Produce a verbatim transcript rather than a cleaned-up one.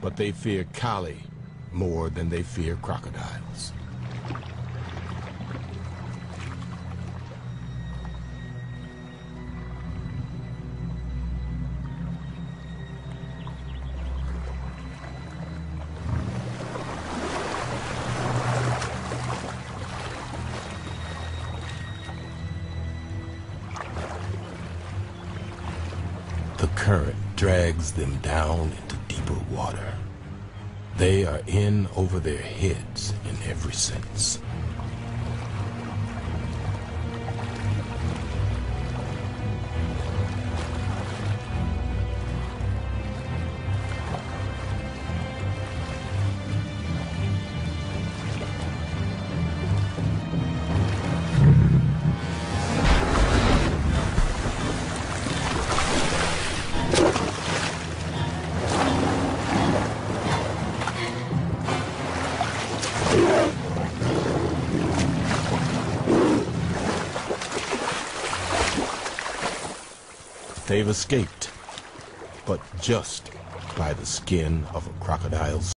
but they fear Kali more than they fear crocodiles. The current drags them down into deeper water. They are in over their heads in every sense. They've escaped, but just by the skin of a crocodile's